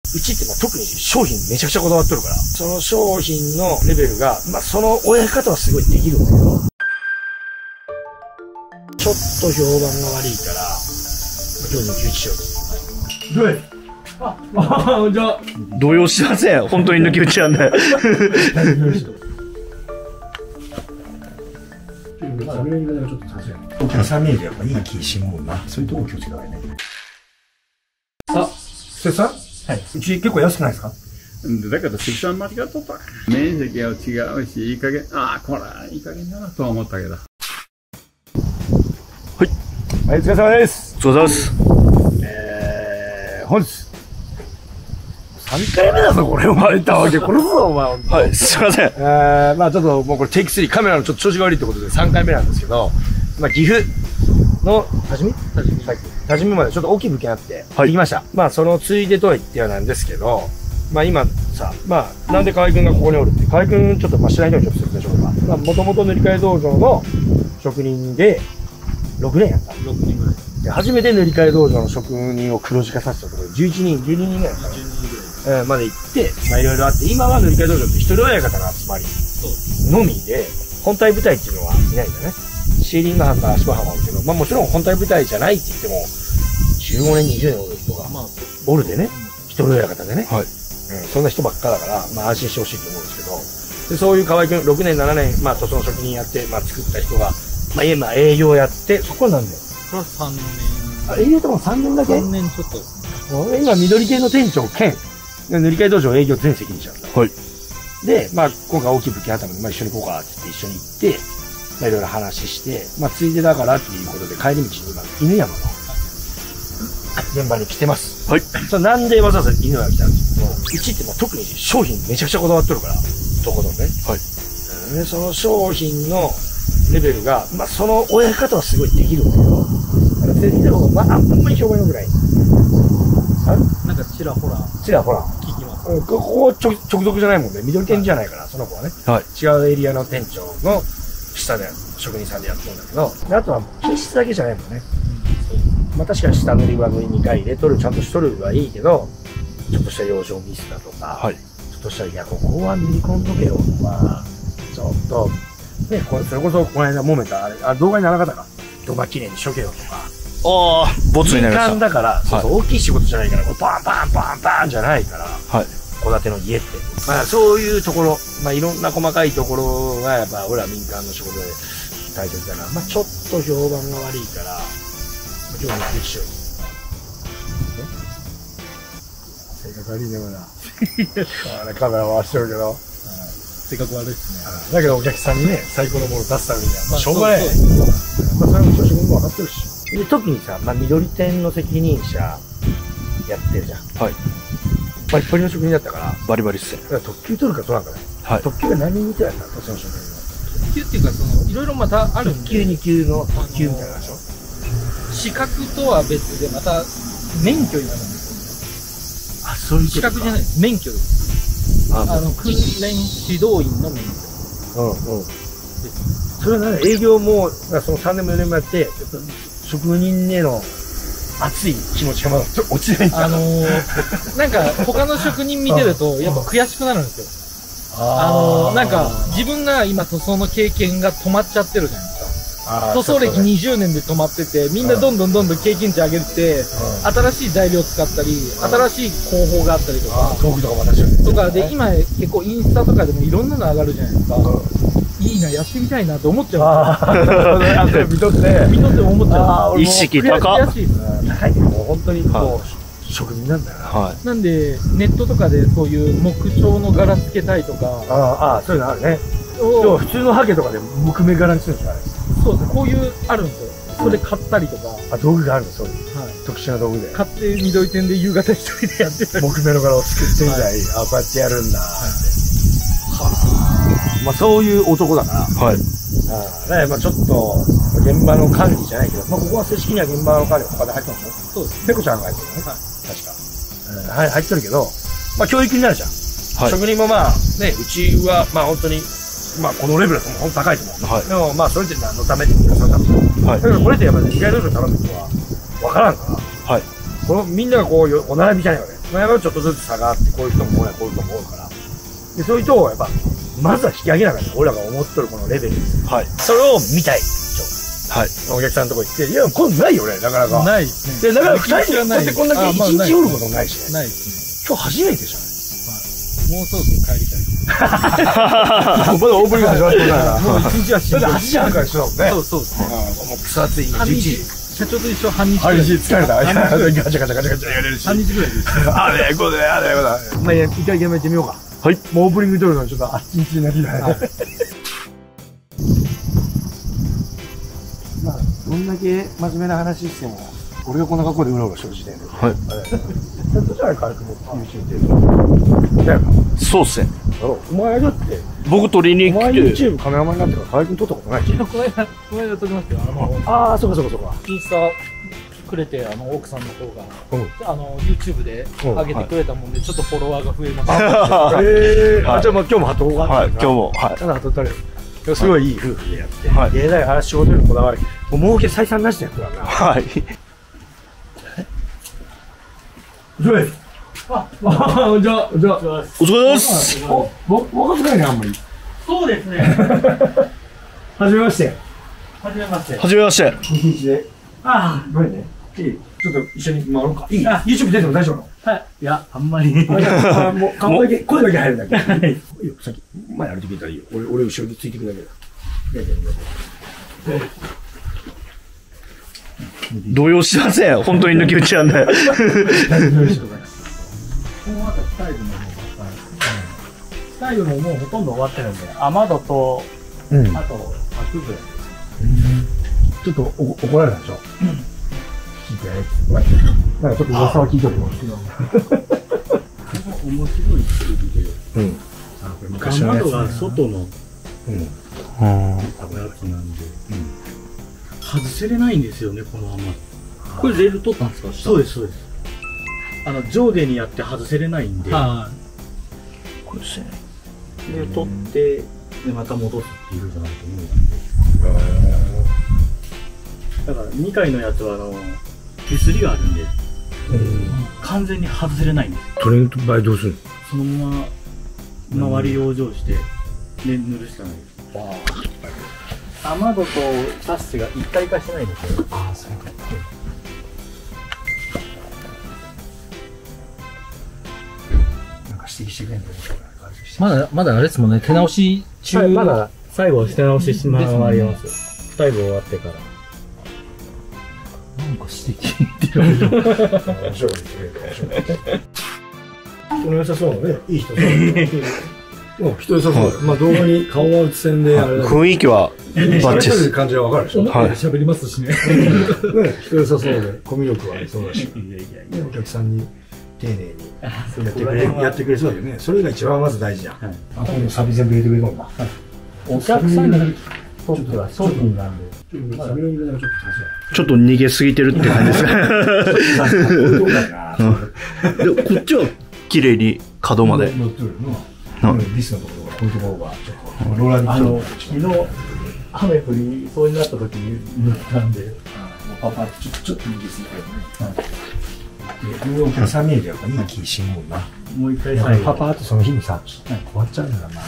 うちって特に商品めちゃくちゃこだわってるから、その商品のレベルが、その親方はすごいできるんだけど、ちょっと評判が悪いから、今日抜き打ちしようと。どうやじゃあ、 動揺してません。本当に抜き打ちなんで。 お客さん見るとやっぱいい気しもんな。そういうとこ気をつけた方がいいね。あ、瀬さん？はい。うち結構安くないですか？ だけど、関さん間違っとった。面積は違うし、いい加減、これはいい加減だなとは思ったけど。はい。 はい、お疲れ様です。 お疲れ様です。 本日。3回目だぞ、これ、お前言ったわけ。これぞ、お前。 はい、すいません。 ちょっともうこれテイク3、カメラのちょっと調子が悪いってことで3回目なんですけど、岐阜の多治見までちょっと大きい物件あって、行きました。そのついでとは言ってはなんですけど、今さ、なんで河合くんがここにおるって、河合くんちょっと知らない人にちょっと説明しようか。もともと塗り替え道場の職人で、6年やった。6年ぐらい。で、初めて塗り替え道場の職人を黒字化させたところで、11人、12人ぐらいやった。まで行って、いろいろあって、今は塗り替え道場って一人親方の集まりのみで、本体部隊っていうのはいないんだね。シーリング班か足場班はあるけど、もちろん本体部隊じゃないって言っても、15年、20年おる人が、おるでね、一人親方でね。はい。そんな人ばっかだから、安心してほしいと思うんですけど、で、そういう河合くん、6年、7年、塗装の職人やって、作った人が、今、営業やって、そこは何年？ これは3年。 営業とも3年だけ？ 3年ちょっと。 今、緑系の店長兼、塗り替え道場営業全責任者なんだ。はい。で、今回大きい武器頭で、一緒に行こうかって言って一緒に行って、いろいろ話して、ついでだからっていうことで帰り道に今、犬山の現場に来てます。はい。なんでわざわざ犬山来たんですけど、うちって特に商品めちゃくちゃこだわってるから、そこのね。はい。で、その商品のレベルが、その親方はすごいできるんだけど、全然、あんまり評判良くない。 なんかちらほら聞きます。 ここ直属じゃないもんね。緑店じゃないから、その子はね。はい。違うエリアの店長の下で職人さんでやってるんだけど、あとは品質だけじゃないもんね。確かに下塗りは塗り2回入れとる、ちゃんとしとるはいいけど、ちょっとした養生ミスだとか、はい。ちょっとした、ここは塗り込んどけよとか、ちょっと、ね、それこそこの間揉めた、動画にならなかったか。動画きれいにしとけよとか。 ボツになりました。 民間だから、大きい仕事じゃないから、バンバンバンバンじゃないから、はい。戸建ての家って。そういうところ、いろんな細かいところが、やっぱ、俺は民間の仕事で大切だな。ちょっと評判が悪いから、今日も一緒。性格悪いね、まだ。カメラ回してるけど。 性格悪いですね。だけどお客さんにね、最高のものを出すためには、しょうがない。それも調子も分かってるし。で、特にさ、緑店の責任者やってるじゃん。はい。バリバリの職人だったから。バリバリっすね。特急取るか取らんかね。はい。特急が何人いてやったの？その職人の。 特急っていうか、いろいろまたあるんで。 特急2級の特急みたいなでしょ？ 資格とは別で、また免許になるんですよ。 そういうこと？ 資格じゃないです。免許です。訓練指導員の免許。 それは営業も、その3年も4年もやって、職人への熱い気持ちがまだ落ちないんだ。 なんか他の職人見てると、やっぱ悔しくなるんですよ。なんか自分が今塗装の経験が止まっちゃってるじゃないですか。塗装歴20年で止まってて、みんなどんどん経験値上げて、新しい材料使ったり、新しい工法があったりとか、 道具とかも確かに。 とかで、今結構インスタとかでもいろんなの上がるじゃないですか。いいな、やってみたいなって思っちゃう。見とって思っちゃう。 意識高いです。 高いけど、本当にこう、職人なんだよな。 なんで、ネットとかでそういう木彫の柄つけたいとか。 そういうのあるね。普通のハケとかで木目柄にするんですよ、あれ。 そうですね、こういうあるんですよ。それ買ったりとか。 道具があるんです、そういう。特殊な道具で。 買って緑店で夕方一人でやってたり。 木目の柄を作ってみたい。こうやってやるんだって。そういう男だから。はい。ちょっと、現場の管理じゃないけど、ここは正式には現場の管理他で入ってますよ。そうです。ペコちゃんが入ってるね。確か。入ってるけど、教育になるじゃん。職人もね、うちは、本当に、このレベルだと本当高いと思う。はい。でもそれって何のために皆さんだと。はい。だからこれってやっぱり理解道場頼む人は分からんから。はい。みんながこう、お並びじゃないよね。 まあ、やっぱちょっとずつ差があって、こういう人も多い、こういう人も多いから。で、そういう人をやっぱ、まずは引き上げながら、俺らが思っとるこのレベル。 はい。 それを見たい。 はい。 お客さんのとこ行って、いや、これないよね、なかなか。 ないですね。 で、だから二人でこんだけ一日おることもないしね。 ないです今日初めてじゃね。もうそろそろ帰りたい。 ん。まだオープニング始まってないから。 もう一日はしんどい。 だって8時半から一緒だもんね。 そうですね。 もう草暑い、今11時。 社長と一緒半日ぐらい。 疲れた。ガチャガチャガチャガチャやれるし。 半日ぐらいです。 あれ、これ、あれ、これ。まあ、一回やめてみようか。はい。もうオープニング撮るのちょっとあっちんちになりたい。まあ、どんだけ真面目な話しても、俺がこんな格好でうろうろしてる時点で。 はい。 ちょっとじゃないか、YouTube で。だよな。 そうっすね。 お前だって、 僕撮りにお前来て、 YouTube カメラマンになってから河合君撮ったことないじゃん。 この間撮りましたよ。 ああ、そうかそうかそうか。 インスタくれて、奥さんの方が、 うん。 YouTube で上げてくれたもんで、ちょっとフォロワーが増えました。 あ、じゃあもう今日もハトがはい、今日も、はい。 ただハトったれよ。すごいいい夫婦でやって、 はい芸大話仕事にこだわり、もう儲け採算なしでやってるからな。 はい。 どれ？あ、じゃあ、 お疲れ様です。 若くないね、あんまり。 そうですね。 はじめまして。 はじめまして。 はじめまして。 一日で。 あどれね。ちょっと一緒に回ろうか。いい ?YouTube 出ても大丈夫なの？ あ、はい。いや、あんまり。 あ、もう顔だけ、声だけ入るだけ。はい。いいよ、先、前歩いてくれたらいいよ。俺後ろについてくだけだ。 動揺してません。本当に抜き打ちなんで。 スタイルももうほとんど終わってるんで、雨戸と、 うん。 あと、幕ぐらい。 ちょっと怒られたでしょ？聞いてね。なんかちょっと噂は聞いとるよ。 面白い作りで、 うん。昔のやつ窓が外のうん。 やつなんで、外せれないんですよね、この雨。 これレール取ったんですか？ そうです、そうです。上下にやって外せれないんで、 はこれですね。 で、取って、で、また戻すっていうじゃないと無理なんで。だから、2階のやつは、手すりがあるんで、完全に外せれないんです。 トレンド場合どうするの？ そのまま、周り養生して、で、塗るしかないです。雨戸とサッシが一体化してないですよ。 ああ、そうか。なんか指摘してくれんの？ まだあれですもんね、手直し中。 まだ最後して直ししまわります。2人終わってから。 なんか指摘って言われる。 面白いですね。人の良さそうなね、いい人そう。うん、人良さそう。まあ動画に顔は映せんで、あれだけど。 雰囲気はバッチリです。 感じはわかるでしょ。 はい喋りますしね。 ね、人良さそうで、コミュ力はありそうだし、ね、お客さんに丁寧にやってくれそうだよね。それが一番まず大事じゃん。あ、今度サビ全部入れてくれるんだ。 お客さんにとっては商品なんで。 サビの入れ方がちょっちょっと逃げすぎてるって感じですね。でこっちは綺麗に角まで。 乗ってるの。ビスのところが、こういうところが、ちょっと、ローラーに昨日、雨降りそうになった時に塗ったんで、 パパ、ちょっと右すぎて。お客さん見えるやっぱいい気しんもんな。 もう一回最後。 パパってその日にさ、終わっちゃうんだな。こ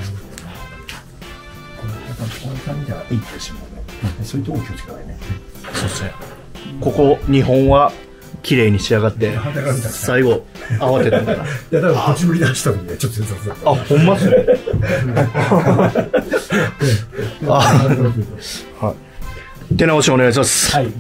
の感じはいい気しんもんね。そういうとこ気をつけたいね。 そうですね。ここ2本は綺麗に仕上がって、最後慌てたんだな。 いや、だから、こっち向き出した時にちょっとずつ。 あ、ほんまっすね。はい。手直しお願いします。 はい。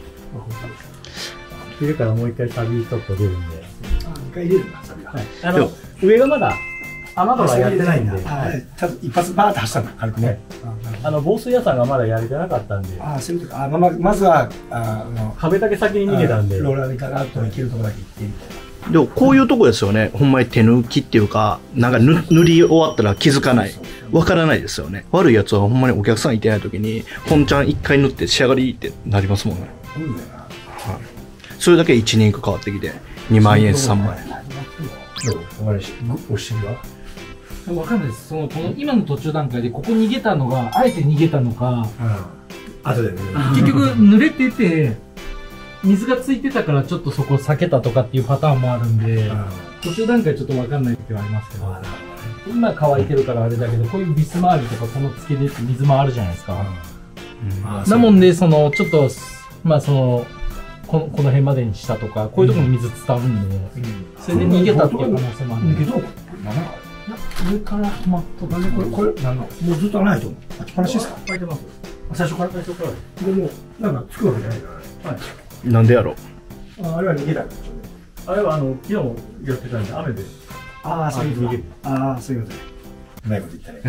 昼からもう一回サビちょっと出るんで。 一回入れるんだ、サビが。 上がまだ、雨戸がやってないんで、 ただ一発バーって走ったんだ、軽くね。 防水屋さんがまだやれてなかったんで、 ああ、そういうことか。まずは、 壁だけ先に逃げたんで、 ローラーでガラッといけるところだけ行ってみたいな。 でもこういうとこですよね。ほんまに手抜きっていうか、なんか塗り終わったら気づかない。わからないですよね。悪いやつはほんまにお客さんいてない時に、本ちゃん一回塗って仕上がりってなりますもんね。 そうだよな。 それだけ1年かかってきて、2万円、3万円。 どう？わかるし、お尻はわかんないです。この今の途中段階で、ここ逃げたのが、あえて逃げたのか、 後でね。 結局濡れてて、 水がついてたからちょっとそこ避けたとかっていうパターンもあるんで、途中段階ちょっとわかんない時はありますけど、今乾いてるからあれだけど、こういうビス周りとかこのつけで水回るじゃないですか。なもんで、ちょっと、この辺までにしたとか、こういうところに水伝わるんで、それで逃げたっていう可能性もあるんで。 上から止まっとかね、これ、もうずっと穴開いてるの？開きっぱなしですか？ 開いてます。 最初からでも、なんかつくわけじゃないから。 なんでやろ。 あれは逃げたんですよね。 あれは昨日やってたんで、雨で。 ああ、そういうこと。ああ、そういうことね。うまいこと言ったね。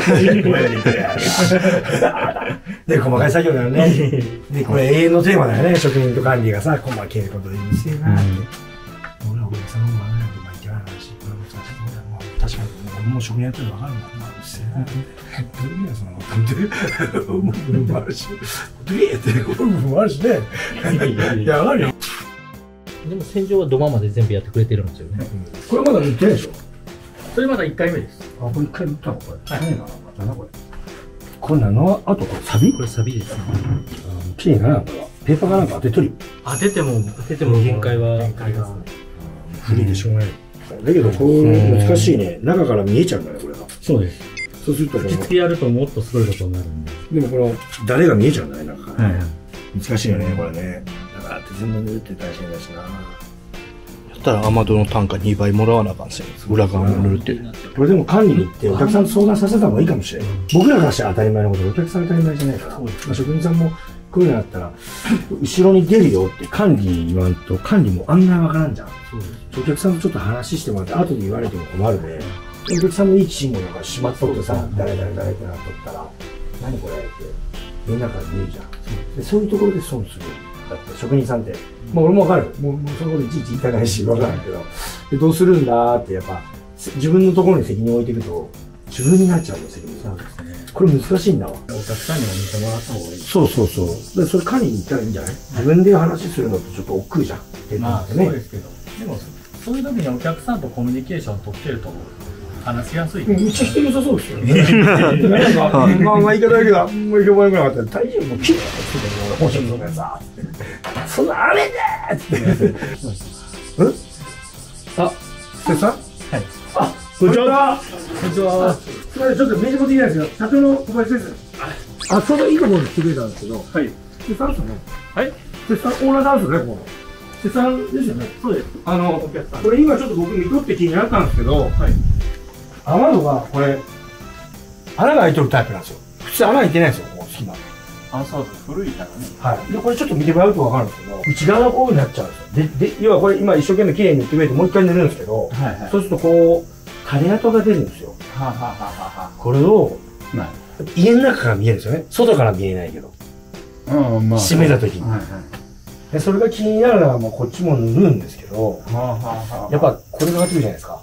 で、細かい作業だよね。で、これ永遠のテーマだよね。職人と管理がさ、細けいことでうるせえなって。俺はお客さんのもあれないとまあいけない話。これは難しいところだよ。確かに、俺も職人やってるの分かるもん。まあ、うるせえなって。どういう意味だ、その、部分もあるし、どういうって部分もあるしね。いや、分かるよ。 でも洗浄は土間まで全部やってくれてるんですよね。 これまだ塗ってないでしょ？ それまだ1回目です。 あ、これ1回塗ったのこれ。はい。なんだこれ。これ何の、あとこれサビ？ これサビですね。 綺麗にならんから。ペーパーかなんか当てとる。 当てても限界は。限界が。 古いでしょうがない。だけど、こう、難しいね。中から見えちゃうんだね、これが。 そうです。 そうすると、 吹き付けやるともっとすごいことになるんで。 でもこの、誰が見えちゃうんだね、中から。 はい。 難しいよね、これね。だからって全部塗るって大変だしな。 やったら雨戸の単価2倍もらわなあかんせん。裏側も塗るって。これでも管理に行ってお客さんと相談させた方がいいかもしれない。僕らからしたら当たり前のことで、お客さん当たり前じゃないから。まあ、職人さんもこういうのあったら、後ろに出るよって管理言わんと、管理も案外わからんじゃん。お客さんとちょっと話してもらって、後で言われても困るで、お客さんのいい信号なんかしまっとってさ、誰ってなっとったら、何これって、みんなから見えるじゃん。でそういうところで損する。だって職人さんって、まあ俺もわかる。もうそのこといちいち言いたないし、わからんけど、でどうするんだってやっぱ、自分のところに責任を置いていくと、自分になっちゃうの、責任さん。これ難しいんだわ。 お客さんにも見てもらった方がいい。 そう。でそれ管理に行ったらいいんじゃない？自分で話するのとちょっと億劫じゃん。 まあ、そうですけど。でも、そういう時にお客さんとコミュニケーションを取ってると話しやすい。 めっちゃ人良さそうですよね。なんか、まあ言い方だけど、あんまり評判良くなかったら、大丈夫、もうキリッとしてたよ、本職のやつさ。そんなあれでーって。あ、瀬さん？はい。あ、こんにちは。こんにちは。すみません、ちょっと名刺持ってきたんですよ。社長の小林です。あ、ちょうどいいところに来てくれたんですけど。はい。瀬さんですよね。はい。瀬さん、オーナーさんですよね、ここ。瀬さんですよね。そうです。これ今ちょっと僕見とって気になったんですけど、はい。雨戸が、これ、穴が開いてるタイプなんですよ。普通穴開いてないんですよ、ここ、隙間。 あ、そうです。古いからね。 はい。で、これちょっと見てもらうとわかるんですけど、内側がこうになっちゃうんですよ。で、要はこれ今一生懸命綺麗に塗ってくれてもう一回塗るんですけど、はいはい、そうするとこう、種跡が出るんですよ。はははは。これを、家の中から見えるんですよね。外から見えないけど。うん、まあ。閉めた時に。はいはい。で、それが気になるのはもうこっちも塗るんですけど、やっぱこれがかってくるじゃないですか。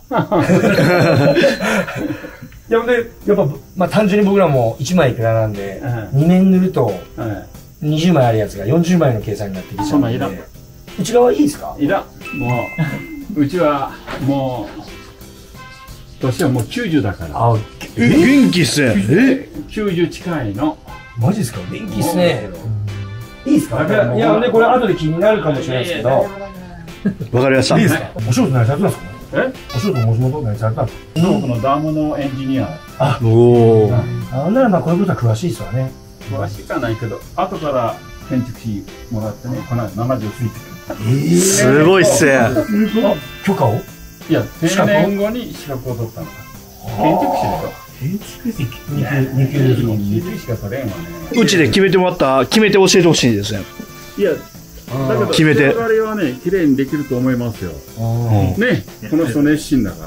やっぱ、まあ単純に僕らも1枚いくらなんで、2面塗ると、20枚あるやつが40枚の計算になってきちゃうんで。内側いいですか？ いら。もう、うちはもう、年はもう90だから。 あ、元気っすね。 90近いの。 マジですか？元気っすね。いいですか？いや、ね、これ後で気になるかもしれないですけど。わかりました。 いいですか？お仕事何されてたんですか？お仕事もともと何されてたんですか？ 農夫のダムのエンジニア。 あ、おお。あんならまあこういうことは詳しいですわね。 詳しいかないけど、後から建築士もらってね、この間70過ぎてる。すごいっすね。 許可を？ いや、定年後に資格を取ったの。建築士だよ。 建築士？ 2級しか取れんわね。 うちで決めてもらった、決めて教えてほしいですね。 いや、だけど、決めて。あれはね、綺麗にできると思いますよ。ね、この人熱心だから。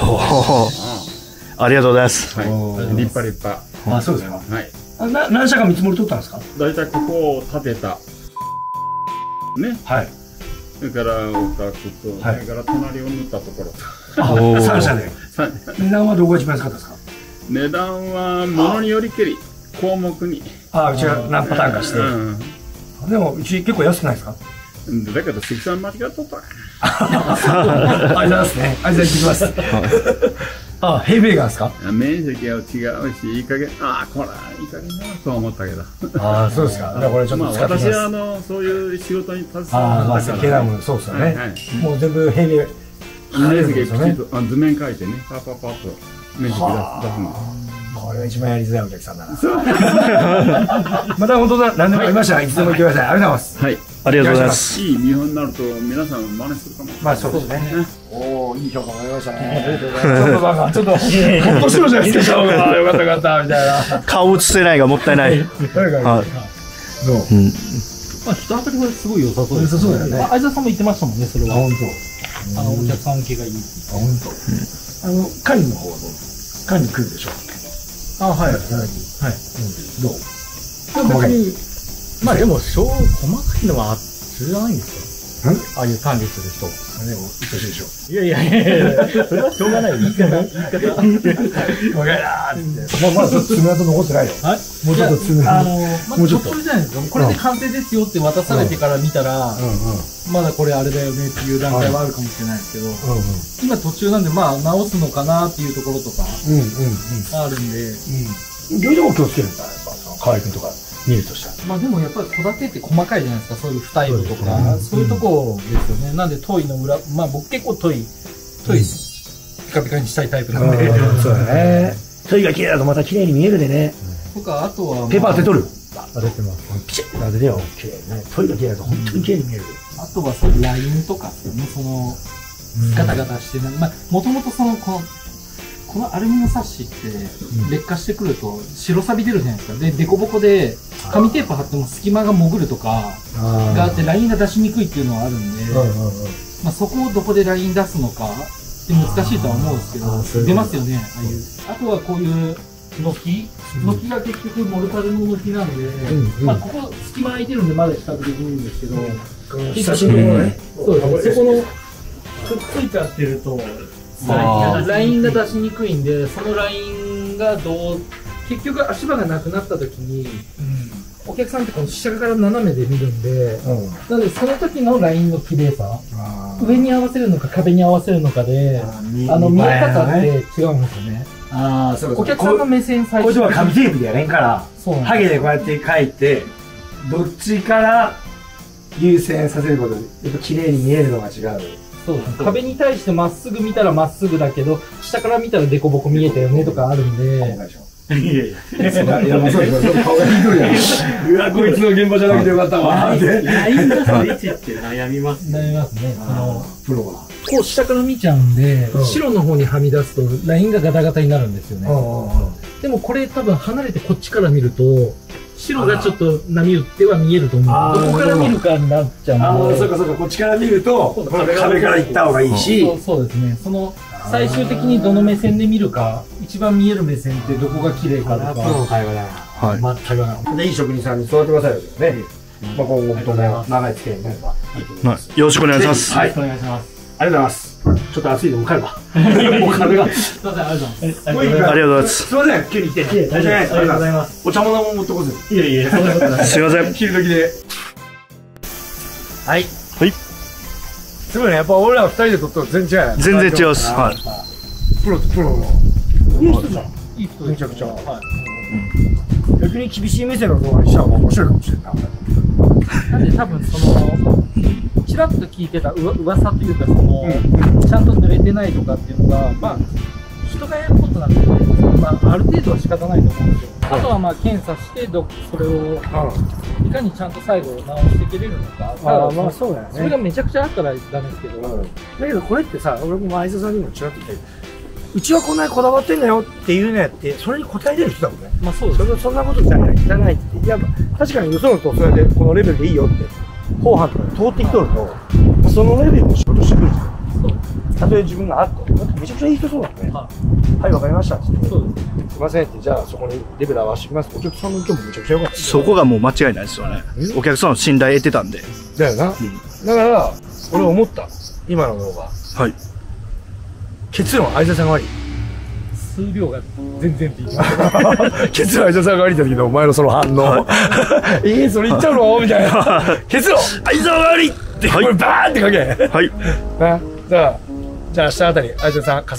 ありがとうございます。 はい。立派立派。 あ、そうですか。 はい。 何社か見積もり取ったんですか？ だいたいここを建てた。ね。はい。それからお宅と、それから隣を塗ったところ。 3社で。値段はどこが一番安かったですか？ 値段は物によりけり、項目に。 ああ、うちが何パターンかして。でも、うち結構安くないですか？ だけど、積算間違っとった。 ありがとうございますね。ありがとうございます。 あ、平米がですか？ 面積は違うし、いい加減、これいい加減だなとは思ったけど。 ああ、そうですか。じゃあこれちょっと使ってみます。 私はそういう仕事に携わまあ、 ったから。 ケラム、そうですよね。もう全部平米。 面積きちっと図面書いてね、パッと面積出すの。 これが一番やりづらいお客さんだな。また本当だ、何でもありましたらいつでも言ってください。ありがとうございます。 はい。 ありがとうございます。 いい見本になると皆さん真似するかも。 まあそうですね。おお、いい評価もらいましたね。ちょっとほっとしろじゃないですか。よかったよかったみたいな。 顔映せないがもったいない。 はい。 まあ人当たりはすごい良さそうです。 そうだよね。 相沢さんも言ってましたもんね、それは。 本当。 お客さん受けがいい。 本当。管理の方はどう？管理来るでしょ。はい。どう？ 別に、まあでも、細かいのは普通じゃないんですか？ああいう管理する人。 でも、愛しいでしょ。 いや、それはしょうがない。言い方。 わかるなーって。まだちょっと爪痕残ってないよ。もうちょっと爪痕。 もうちょっと。じゃないですか。これで完成ですよって渡されてから見たら、まだこれあれだよねっていう段階はあるかもしれないですけど、今途中なんで、まあ直すのかなっていうところとか、あるんで。 どういうとこ気をつけるんだ、やっぱ、河合君とか見るとしたら。 まあでもやっぱり戸建てって細かいじゃないですか、そういう二重とか、そういうとこですよね。なんでトイの裏、まあ僕結構トイピカピカにしたいタイプなんで。 そうだね。トイが綺麗だとまた綺麗に見えるでね。 とか、あとは。 ペーパー当て取る？ 当ててます。 ピチッと当ててよ、綺麗にね。トイが綺麗だと本当に綺麗に見える。 あとはそういうラインとかですよね、ガタガタしてね。まあ、もともとこのアルミのサッシって劣化してくると白錆び出るじゃないですか。で、デコボコで紙テープ貼っても隙間が潜るとかがあってラインが出しにくいっていうのはあるんで、まあそこをどこでライン出すのかって難しいとは思うんですけど、出ますよね、ああいう。あとはこういう軒が結局モルタルの軒なんで、まあここ隙間空いてるんでまだ比較できるんですけど、 久しぶりのね。 そうですね。そこのくっついちゃってると、ラインが出しにくいんで、そのラインが結局足場がなくなった時に、お客さんってこの下から斜めで見るんで、なのでその時のラインの綺麗さ、上に合わせるのか壁に合わせるのかで、見え方って違うんですよね。お客さんの目線最初。 これは紙テープでやれんから、ハゲでこうやって書いて、どっちから優先させることで、やっぱ綺麗に見えるのが違う。 そうですね。壁に対してまっすぐ見たらまっすぐだけど、下から見たらデコボコ見えたよねとかあるんで。いや、 もうそうです。顔がひどいやん。うわ、こいつの現場じゃなくてよかったわ。 ライン出す位置って悩みますね。 悩みますね。 プロは。 こう下から見ちゃうんで、白の方にはみ出すとラインがガタガタになるんですよね。でもこれ多分離れてこっちから見ると、白がちょっと波打っては見えると思う。どこから見るかになっちゃうんで。 そうか、こっちから見ると、壁から行った方がいいし。 そうですね。最終的にどの目線で見るか、一番見える目線ってどこが綺麗かとか。 プロの会話だな。 はい。 全くない。いい職人さんに育ってくださいよね。まあ今後とも長い付き合いになればいいと思います。 よろしくお願いします。 はい。お願いします。 ありがとうございます。ちょっと暑いでも帰るわ。もう壁が。 すいません、ありがとうございます。 ありがとうございます。 すいません、急に来て。 ありがとうございます。 お茶物も持ってこず。 いやいや、そんなことない。 すいません。 昼時で。はい。 はい。 すごいね、やっぱ俺ら二人で撮ったら全然違う。 全然違うっす。はい。 プロとプロの。いい人じゃん。 いい人めちゃくちゃ。逆に厳しい目線の動画にした方が面白いかもしれない。 なんで多分ちらっと聞いてた噂というかちゃんと濡れてないとかっていうのが、まあ、人がやることなんで、まあ、ある程度は仕方ないと思うんですよ。あとはまあ検査して、それをいかにちゃんと最後直していけれるのか。 まあそうだよね。 それがめちゃくちゃあったらダメですけど。 だけどこれってさ、俺も相沢さんにもちらっと言ったけど、うちはこんなにこだわってんだよっていうのやって、それに応えてる人だもんね。 まあそうです。 そんなことじゃない、汚いって。いや、確かによそのとそれでこのレベルでいいよって、後半とかで通ってきとると、そのレベルの仕事してくるんですよ。たとえ自分があって、めちゃくちゃいい人そうだね。はい、わかりましたって言って。そうです。すいませんって、じゃあそこにレベル合わせてきます。お客さんの意見もめちゃくちゃ良かった。 そこがもう間違いないですよね。お客さんの信頼得てたんで。 だよな。だから、俺思った。今の動画。はい。結論、相沢さんが悪い。 数量が全然って言います。 結論、相沢さんが悪いって言ったけど、お前のその反応。それ言っちゃうのみたいな。結論、相沢が悪いって、これバーンって書け。はい。な、じゃあ明日あたり、相沢さん、春日井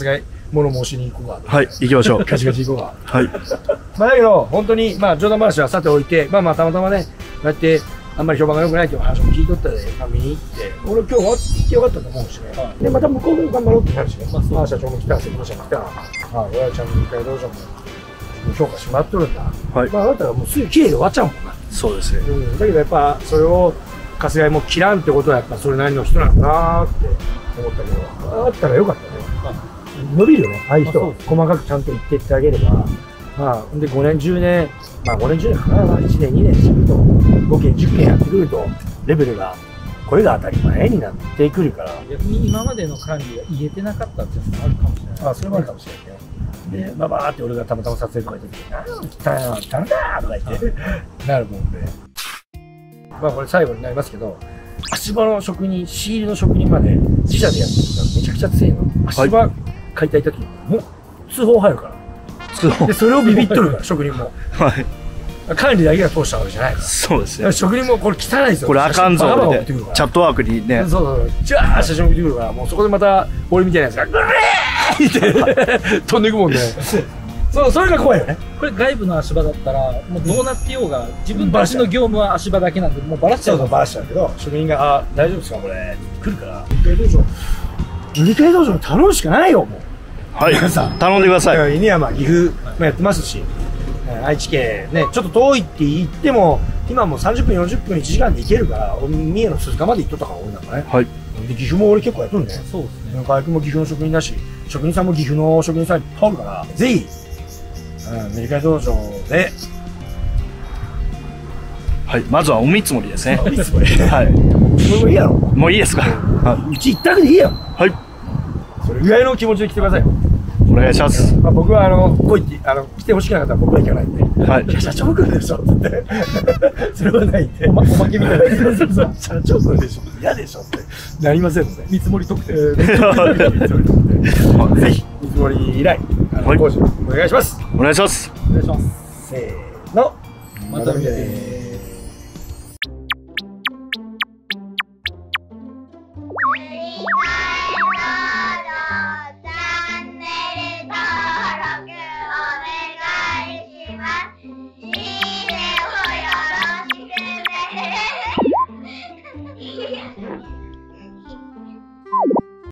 物申しに行こうか。 はい、行きましょう。 ガチガチ行こうか。 はい。 まあだけど、本当に、まあ冗談話はさておいて、まあたまたまね、こうやって、あんまり評判が良くないっていう話も聞いとったで、見に行って、俺今日は行ってよかったと思うしね。で、また向こうで頑張ろうってなるしね。まあ社長も来た、関野社も来た。俺はちゃんと2回道場も評価してもらっとるんだ。はい。まあだったらもうすぐ綺麗で終わっちゃうもんな。 そうですね。 だけどやっぱ、それを、かすがいも切らんってことはやっぱそれなりの人なんだなーって思ったけど、あったらよかったね。伸びるよね、ああいう人。細かくちゃんと言ってってあげれば。まあ、で5年、10年、まあ5年、10年かな、1年、2年すると、5件、10件やってくると、レベルが、これが当たり前になってくるから。 逆に今までの管理が言えてなかったっていうのもあるかもしれない。 あ、それもあるかもしれないね。で、バーって俺がたまたま撮影とか行って、何を切ったんや、誰だとか言って、なるもんで。まあこれ最後になりますけど、足場の職人、シールの職人まで自社でやってるからめちゃくちゃ強いの。足場買いたいときにもう通報入るから。 通報。 で、それをビビっとるから、職人も。 はい。 管理だけが通したわけじゃないから。 そうですね。 職人もこれ汚いですよ。 これあかんぞって。チャットワークにね。 そうそう。じゃあ写真送ってくるから、もうそこでまた俺みたいなやつが、グレーって飛んでいくもんね。そう、それが怖いよね。 これ外部の足場だったら、もうどうなってようが、自分たちの業務は足場だけなんで、もうバラしちゃう。 バラしちゃうけど、職人が、あ、大丈夫ですかこれ。来るから、塗り替え道場。塗り替え道場に頼むしかないよ、もう。 はい。頼んでください。 犬山、岐阜もやってますし、愛知県ね、ちょっと遠いって言っても、今もう30分、40分、1時間で行けるから、三重の鈴鹿まで行っとったから、俺なんかね。はい。で、岐阜も俺結構やっとるね。そうですね。河合君も岐阜の職人だし、職人さんも岐阜の職人さんいっぱいおるから、ぜひ、塗り替え道場で、 はい、まずはお見積もりですね。 お見積もり。 はい。 もういいやろ。 もういいですか。 うち一択でいいやろ。 はい。 それぐらいの気持ちで来てください。 お願いします。 まあ僕は来いって来てほしくなかったら僕は行かないんで。はい。いや社長来るでしょって。それはないんで。おまけみたいな。社長来るでしょ。嫌でしょってなりませんので。見積もり特典。ぜひ見積もり依頼工事お願いします。 お願いします。 お願いします。 せーの。また見て。